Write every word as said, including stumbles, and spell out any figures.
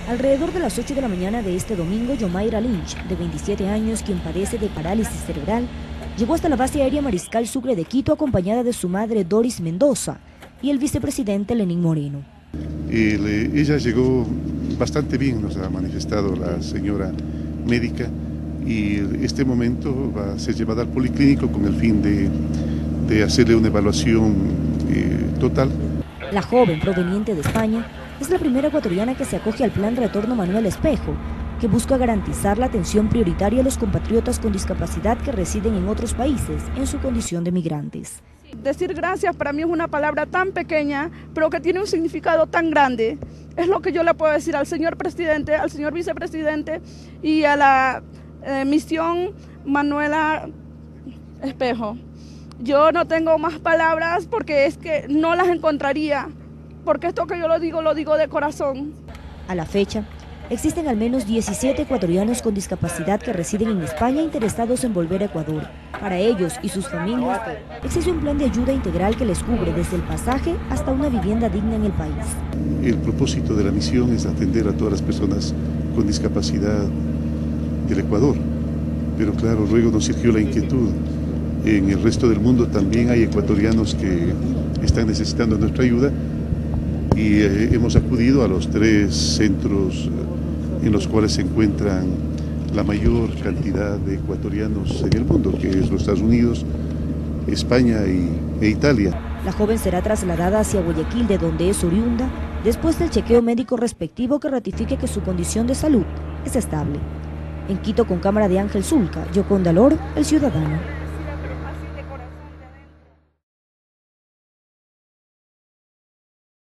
Alrededor de las ocho de la mañana de este domingo, Yomaira Lynch, de veintisiete años, quien padece de parálisis cerebral, llegó hasta la base aérea Mariscal Sucre de Quito acompañada de su madre Doris Mendoza y el vicepresidente Lenín Moreno. El, eh, ella llegó bastante bien, nos ha manifestado la señora médica, y este momento va a ser llevada al policlínico con el fin de, de hacerle una evaluación eh, total. La joven, proveniente de España, es la primera ecuatoriana que se acoge al Plan Retorno Manuel Espejo, que busca garantizar la atención prioritaria a los compatriotas con discapacidad que residen en otros países en su condición de migrantes. Decir gracias para mí es una palabra tan pequeña, pero que tiene un significado tan grande. Es lo que yo le puedo decir al señor presidente, al señor vicepresidente y a la eh, misión Manuela Espejo. Yo no tengo más palabras porque es que no las encontraría, porque esto que yo lo digo, lo digo de corazón. A la fecha, existen al menos diecisiete ecuatorianos con discapacidad que residen en España interesados en volver a Ecuador. Para ellos y sus familias, existe un plan de ayuda integral que les cubre desde el pasaje hasta una vivienda digna en el país. El propósito de la misión es atender a todas las personas con discapacidad del Ecuador, pero claro, luego nos surgió la inquietud. En el resto del mundo también hay ecuatorianos que están necesitando nuestra ayuda y eh, hemos acudido a los tres centros en los cuales se encuentran la mayor cantidad de ecuatorianos en el mundo, que es los Estados Unidos, España y, e Italia. La joven será trasladada hacia Guayaquil, de donde es oriunda, después del chequeo médico respectivo que ratifique que su condición de salud es estable. En Quito, con cámara de Ángel Zulca, Yoconda Lor, El Ciudadano.